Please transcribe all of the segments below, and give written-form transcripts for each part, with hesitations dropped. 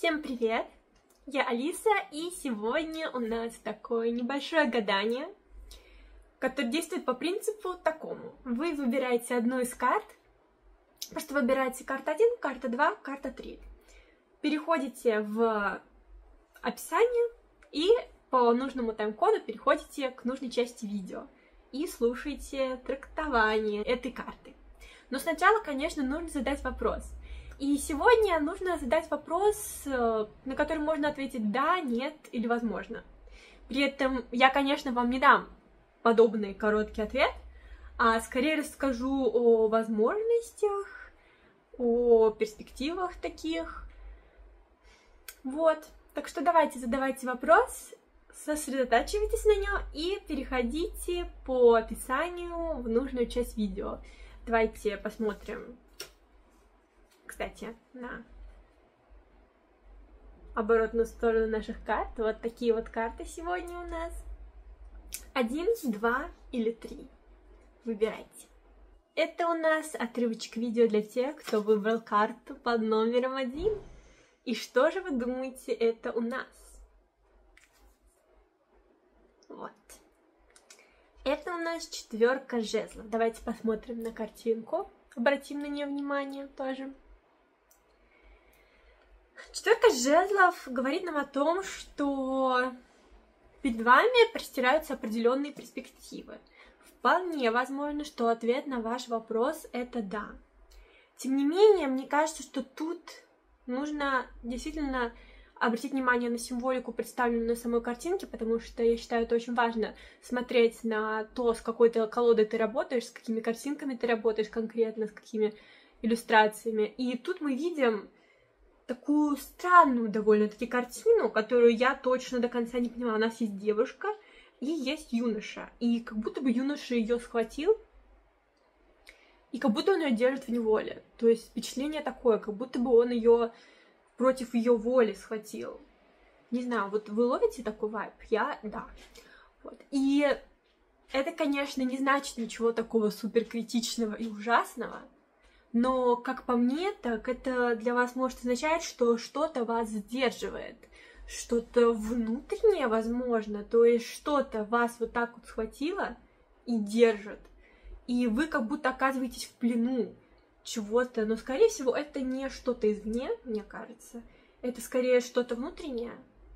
Всем привет! Я Алиса, и сегодня у нас такое небольшое гадание, которое действует по принципу такому. Вы выбираете одну из карт, просто выбираете карта 1, карта 2, карта 3. Переходите в описание и по нужному тайм-коду переходите к нужной части видео и слушайте трактование этой карты. Но сначала, конечно, нужно задать вопрос. И сегодня нужно задать вопрос, на который можно ответить «да», «нет» или «возможно». При этом я, конечно, вам не дам подобный короткий ответ, а скорее расскажу о возможностях, о перспективах таких. Вот. Так что давайте задавайте вопрос, сосредотачивайтесь на нем и переходите по описанию в нужную часть видео. Давайте посмотрим, кстати, на оборотную сторону наших карт. Вот такие вот карты сегодня у нас. 1, 2 или 3. Выбирайте. Это у нас отрывочек видео для тех, кто выбрал карту под номером 1. И что же вы думаете, это у нас? Вот. Это у нас 4 жезлов. Давайте посмотрим на картинку. Обратим на нее внимание тоже. 4 жезлов говорит нам о том, что перед вами простираются определенные перспективы. Вполне возможно, что ответ на ваш вопрос — это «да». Тем не менее, мне кажется, что тут нужно действительно обратить внимание на символику, представленную на самой картинке, потому что я считаю, это очень важно смотреть на то, с какой-то колодой ты работаешь, с какими картинками ты работаешь конкретно, с какими иллюстрациями. И тут мы видим такую странную довольно-таки картину, которую я точно до конца не понимаю. У нас есть девушка и есть юноша. И как будто бы юноша ее схватил, и как будто он ее держит в неволе. То есть впечатление такое, как будто бы он ее против ее воли схватил. Не знаю, вот вы ловите такой вайб? Я — да. Вот. И это, конечно, не значит ничего такого суперкритичного и ужасного. Но, как по мне, так это для вас может означать, что что-то вас сдерживает, что-то внутреннее, возможно, то есть что-то вас вот так вот схватило и держит, и вы как будто оказываетесь в плену чего-то, но, скорее всего, это не что-то извне, мне кажется, это скорее что-то внутреннее,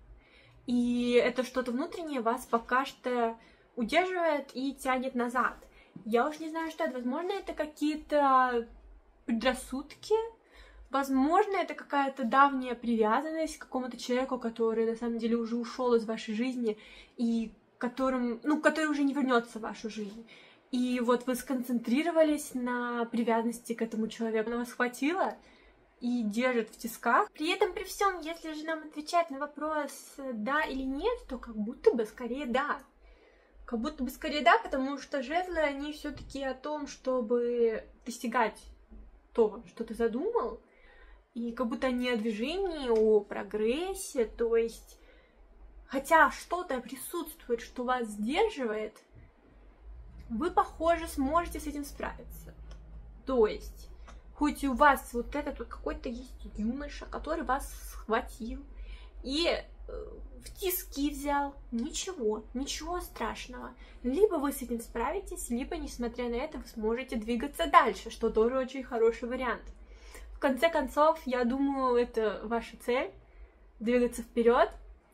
и это что-то внутреннее вас пока что удерживает и тянет назад. Я уж не знаю, что это, возможно, это какие-то предрассудки, возможно, это какая-то давняя привязанность к какому-то человеку, который на самом деле уже ушел из вашей жизни и который уже не вернется в вашу жизнь. И вот вы сконцентрировались на привязанности к этому человеку, она вас схватила и держит в тисках. При этом, при всем, если же нам отвечать на вопрос да или нет, то как будто бы скорее да. Как будто бы скорее да, потому что жезлы, они все-таки о том, чтобы достигать то, что ты задумал, и как будто не о движении, о прогрессе, то есть, хотя что-то присутствует, что вас сдерживает, вы, похоже, сможете с этим справиться. То есть, хоть у вас вот этот вот какой-то есть юноша, который вас схватил и в тиски взял, ничего страшного. Либо вы с этим справитесь, либо, несмотря на это, вы сможете двигаться дальше, что тоже очень хороший вариант. В конце концов, я думаю, это ваша цель — двигаться вперед.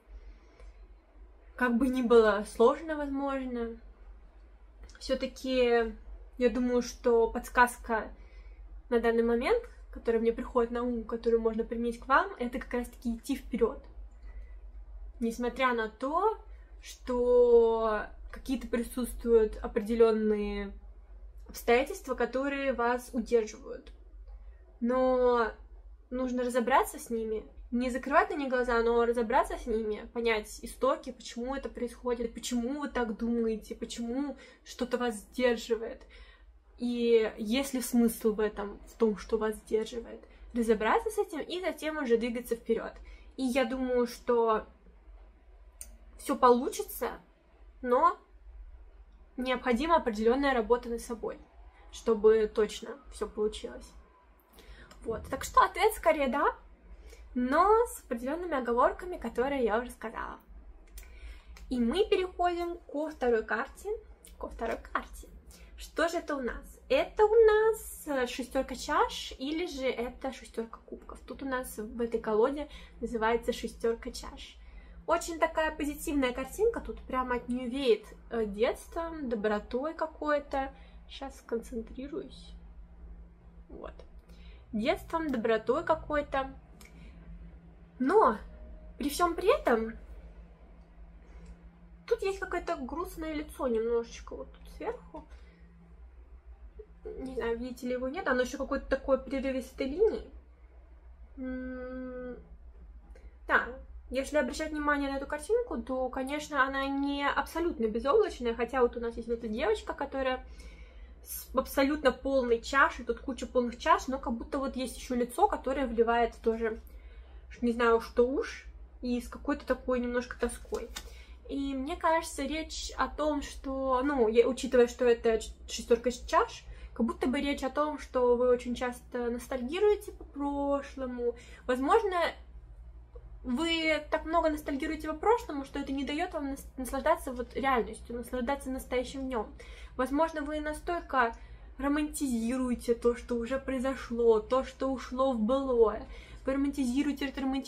Как бы ни было сложно, возможно, все-таки я думаю, что подсказка на данный момент, которая мне приходит на ум, которую можно применить к вам, это как раз-таки идти вперед. Несмотря на то, что какие-то присутствуют определенные обстоятельства, которые вас удерживают. Но нужно разобраться с ними, не закрывать на них глаза, но разобраться с ними, понять истоки, почему это происходит, почему вы так думаете, почему что-то вас сдерживает. И есть ли смысл в этом, в том, что вас сдерживает. Разобраться с этим и затем уже двигаться вперед. И я думаю, что все получится, но необходима определенная работа над собой, чтобы точно все получилось. Вот. Так что ответ скорее да. но с определенными оговорками, которые я уже сказала. И мы переходим ко второй карте. Что же это у нас? Это у нас шестерка чаш или же это шестерка кубков. Тут у нас в этой колоде называется шестерка чаш. Очень такая позитивная картинка, тут прямо от нее веет детством, добротой какой-то. Сейчас сконцентрируюсь. Вот. Детством, добротой какой-то. Но при всем при этом тут есть какое-то грустное лицо немножечко вот тут сверху. Не знаю, видите ли его, нет, оно еще какой-то такой прерывистой линии. Да, если обращать внимание на эту картинку, то, конечно, она не абсолютно безоблачная, хотя вот у нас есть эта девочка, которая с абсолютно полной чашей, тут куча полных чаш, но как будто вот есть еще лицо, которое вливает тоже, не знаю, что уж, и с какой-то такой немножко тоской. И мне кажется, речь о том, что, ну, учитывая, что это шестерка чаш, как будто бы речь о том, что вы очень часто ностальгируете по прошлому. Возможно, вы так много ностальгируете по прошлому, что это не дает вам наслаждаться вот реальностью, наслаждаться настоящим днем. Возможно, вы настолько романтизируете то, что уже произошло, то, что ушло в былое. Вы романтизируете,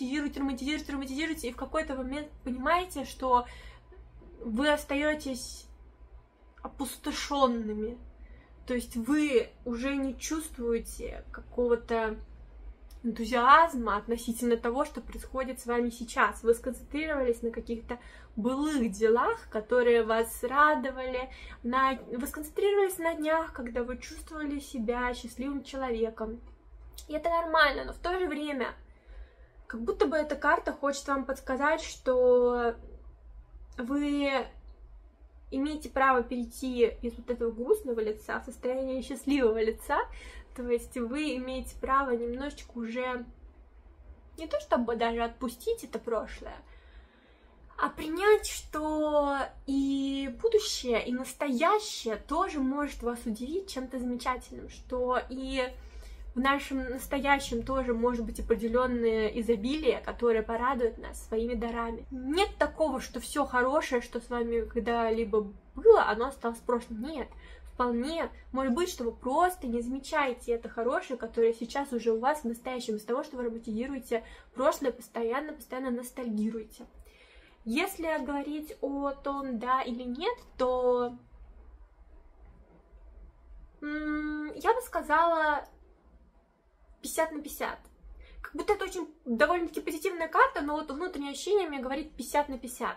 и в какой-то момент понимаете, что вы остаетесь опустошенными. То есть вы уже не чувствуете какого-то энтузиазма относительно того, что происходит с вами сейчас. Вы сконцентрировались на каких-то былых делах, которые вас радовали. Вы сконцентрировались на днях, когда вы чувствовали себя счастливым человеком. И это нормально, но в то же время, как будто бы эта карта хочет вам подсказать, что вы имеете право перейти из вот этого грустного лица в состояние счастливого лица, то есть вы имеете право немножечко уже не то чтобы даже отпустить это прошлое, а принять, что и будущее, и настоящее тоже может вас удивить чем-то замечательным, что и в нашем настоящем тоже может быть определенное изобилие, которое порадует нас своими дарами. Нет такого, что все хорошее, что с вами когда-либо было, оно осталось в прошлом. Нет. Вполне может быть, что вы просто не замечаете это хорошее, которое сейчас уже у вас в настоящем, из того, что вы романтизируете прошлое, постоянно ностальгируете. Если говорить о том, да или нет, то я бы сказала 50 на 50. Как будто это очень довольно-таки позитивная карта, но вот внутреннее ощущение мне говорит 50 на 50.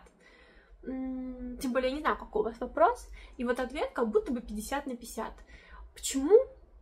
Тем более я не знаю, какой у вас вопрос. И вот ответ как будто бы 50 на 50. Почему?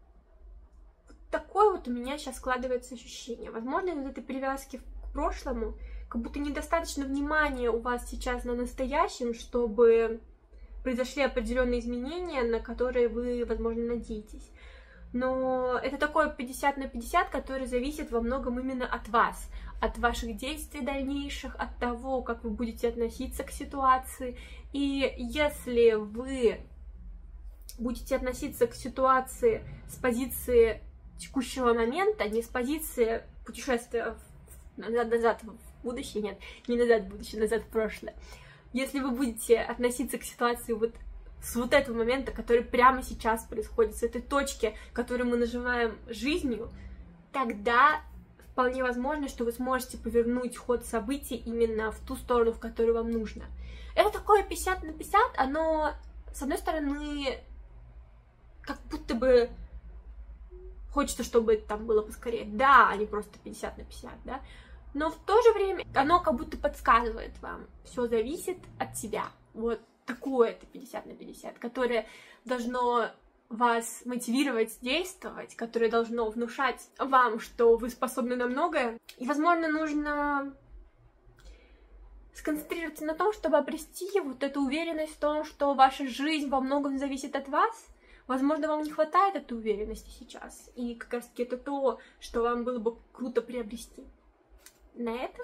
Вот такое вот у меня сейчас складывается ощущение. Возможно, из этой привязки к прошлому, как будто недостаточно внимания у вас сейчас на настоящем, чтобы произошли определенные изменения, на которые вы, возможно, надеетесь. Но это такое 50 на 50, которое зависит во многом именно от вас, от ваших действий дальнейших, от того, как вы будете относиться к ситуации. И если вы будете относиться к ситуации с позиции текущего момента, не с позиции путешествия назад в будущее, нет, не назад в будущее, назад в прошлое. Если вы будете относиться к ситуации вот с вот этого момента, который прямо сейчас происходит, с этой точки, которую мы называем жизнью, тогда вполне возможно, что вы сможете повернуть ход событий именно в ту сторону, в которую вам нужно. Это такое 50 на 50, оно, с одной стороны, как будто бы хочется, чтобы это там было поскорее, да, а не просто 50 на 50, да, но в то же время оно как будто подсказывает вам, все зависит от тебя, вот. Такое это 50 на 50, которое должно вас мотивировать действовать, которое должно внушать вам, что вы способны на многое. И, возможно, нужно сконцентрироваться на том, чтобы обрести вот эту уверенность в том, что ваша жизнь во многом зависит от вас. Возможно, вам не хватает этой уверенности сейчас. И как раз-таки это то, что вам было бы круто приобрести. На этом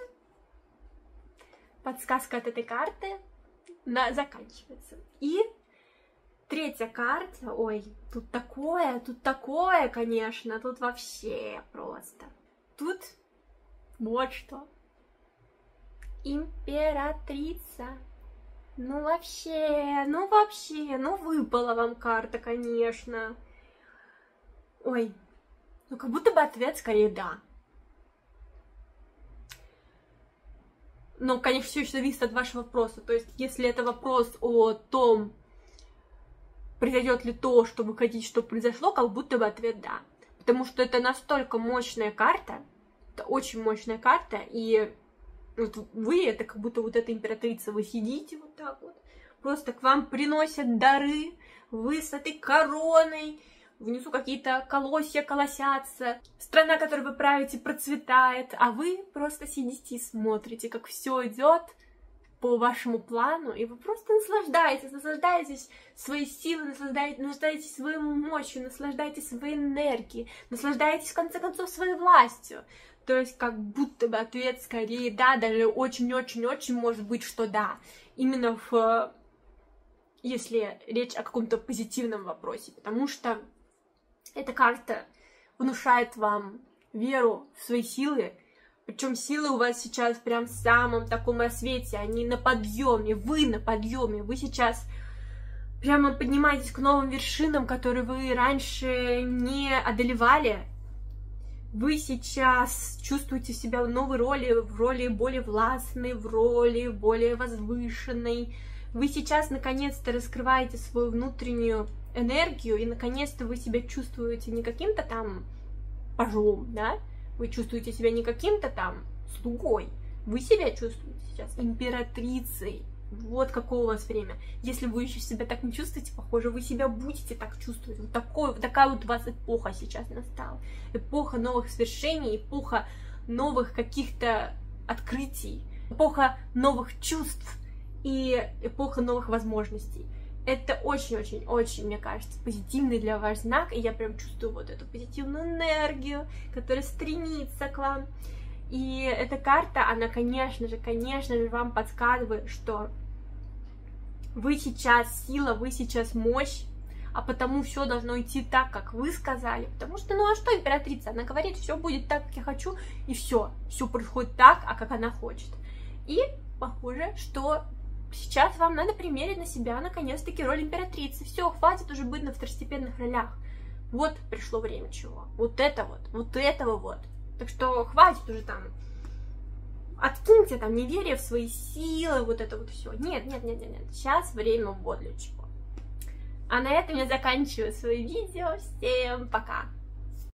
подсказка от этой карты заканчивается. И третья карта, ой, тут такое, конечно, тут вообще просто. Тут Вот что. Императрица. Ну вообще, выпала вам карта, конечно. Ой, ну как будто бы ответ скорее да. Но, конечно, все еще зависит от вашего вопроса. То есть, если это вопрос о том, произойдет ли то, что вы хотите, чтобы произошло, как будто бы ответ да. Потому что это настолько мощная карта, это очень мощная карта, и вот вы, это как будто вот эта императрица, вы сидите вот так вот, просто к вам приносят дары, вы с этой короной, внизу какие-то колосья колосятся, страна, которую вы правите, процветает, а вы просто сидите и смотрите, как все идет по вашему плану, и вы просто наслаждаетесь своей силой, наслаждаетесь своей мощью, наслаждаетесь своей энергией, наслаждаетесь, в конце концов, своей властью. То есть, как будто бы ответ скорее да, даже очень-очень-очень может быть, что да. Именно если речь о каком-то позитивном вопросе, потому что эта карта внушает вам веру в свои силы, причем силы у вас сейчас прям в самом таком рассвете, они на подъеме, вы на подъеме, вы сейчас прямо поднимаетесь к новым вершинам, которые вы раньше не одолевали. Вы сейчас чувствуете себя в новой роли, в роли более властной, в роли более возвышенной. Вы сейчас наконец-то раскрываете свою внутреннюю энергию, и наконец-то вы себя чувствуете не каким-то там пажом, да? Вы чувствуете себя не каким-то там слугой. Вы себя чувствуете сейчас императрицей. Вот какое у вас время. Если вы еще себя так не чувствуете, похоже, вы себя будете так чувствовать. Вот такая вот у вас эпоха сейчас настала. Эпоха новых свершений, эпоха новых каких-то открытий, эпоха новых чувств и эпоха новых возможностей. Это очень-очень-очень, мне кажется, позитивный для вас знак, и я прям чувствую вот эту позитивную энергию, которая стремится к вам. И эта карта, она, конечно же, вам подсказывает, что вы сейчас сила, вы сейчас мощь, а потому все должно идти так, как вы сказали. Потому что, ну а что императрица? Она говорит, все будет так, как я хочу, и все происходит так, а как она хочет. И похоже, что сейчас вам надо примерить на себя, наконец-таки, роль императрицы. Все, хватит уже быть на второстепенных ролях. Вот пришло время чего. Вот этого вот. Так что хватит уже там, откиньте там неверие в свои силы, вот это вот все. Нет. Сейчас время вот для чего. А на этом я заканчиваю свое видео. Всем пока!